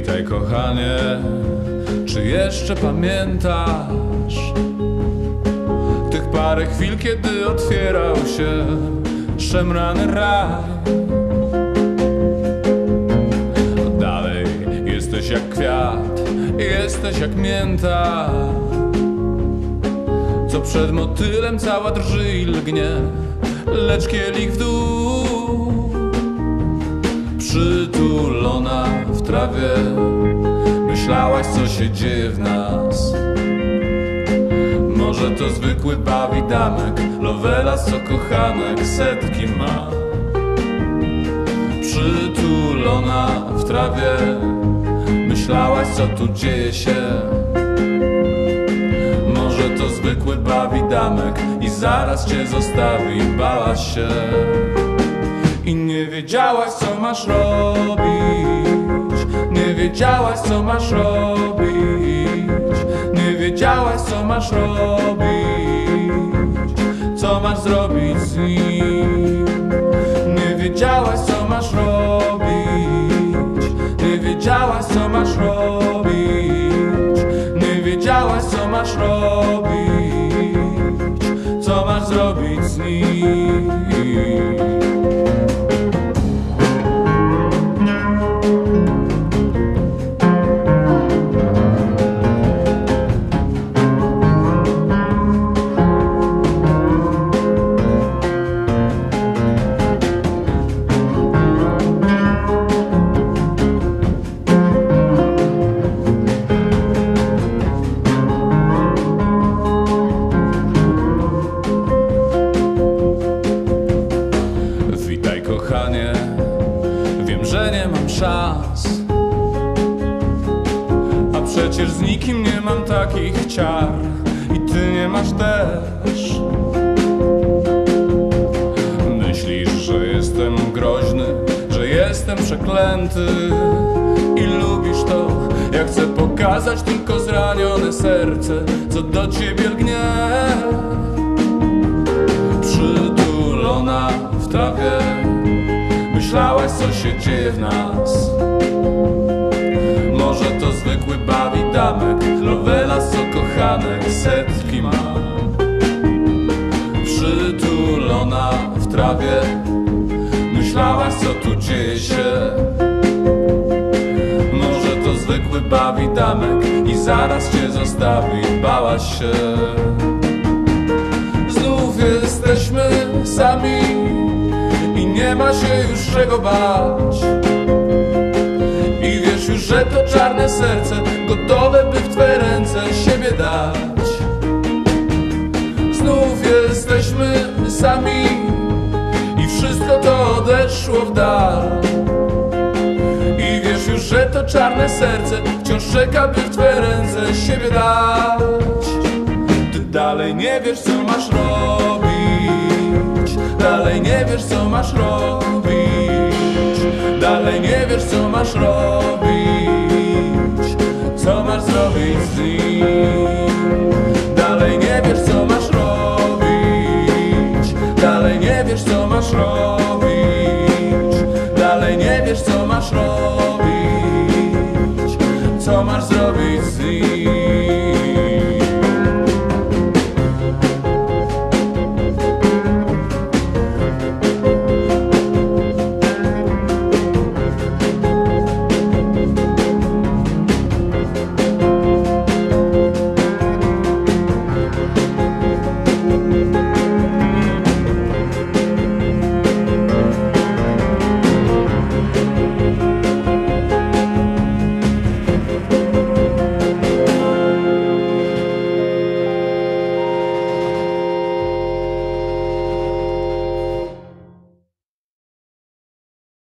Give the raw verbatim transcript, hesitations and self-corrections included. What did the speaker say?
Witaj kochanie, czy jeszcze pamiętasz tych parę chwil, kiedy otwierał się szemrany raj? Dalej jesteś jak kwiat, jesteś jak mięta, co przed motylem cała drży i lgnie, lecz kielich w dół. Przytulona w trawie, myślałaś, co się dzieje w nas. Może to zwykły bawidamek, lovelas, co kochanek setki ma. Przytulona w trawie, myślałaś, co tu dzieje się. Może to zwykły bawidamek i zaraz cię zostawi, bałaś się. I nie wiedziałaś, co masz robić, nie wiedziałaś, co masz robić, nie wiedziałaś, co masz robić, co masz zrobić z nim. Nie wiedziałaś, co masz robić, nie wiedziałaś, co masz robić, nie wiedziałaś, co masz robić, co masz zrobić z nim. Kochanie, wiem, że nie mam szans, a przecież z nikim nie mam takich ciar i ty nie masz też. Myślisz, że jestem groźny, że jestem przeklęty i lubisz to, jak chcę pokazać tylko zranione serce, co do ciebie lgnie. Przytulona w trawie, myślałaś, co się dzieje w nas. Może to zwykły bawidamek, lovelas, co kochanek setki ma. Przytulona w trawie, myślałaś, co tu dzieje się. Może to zwykły bawidamek i zaraz cię zostawi, bałaś się. Znów jesteśmy sami i nie ma się już czego bać. I wiesz już, że to czarne serce gotowe, by w twe ręce siebie dać. Znów jesteśmy sami i wszystko to odeszło w dal. I wiesz już, że to czarne serce wciąż czeka, by w twe ręce siebie dać. Ty dalej nie wiesz, co masz robić, dalej nie wiesz, co masz robić, dalej nie wiesz, co masz robić, co masz zrobić z nim. Dalej nie wiesz, co masz robić, dalej nie wiesz, co masz robić, dalej nie wiesz, co masz robić, co masz zrobić z nim.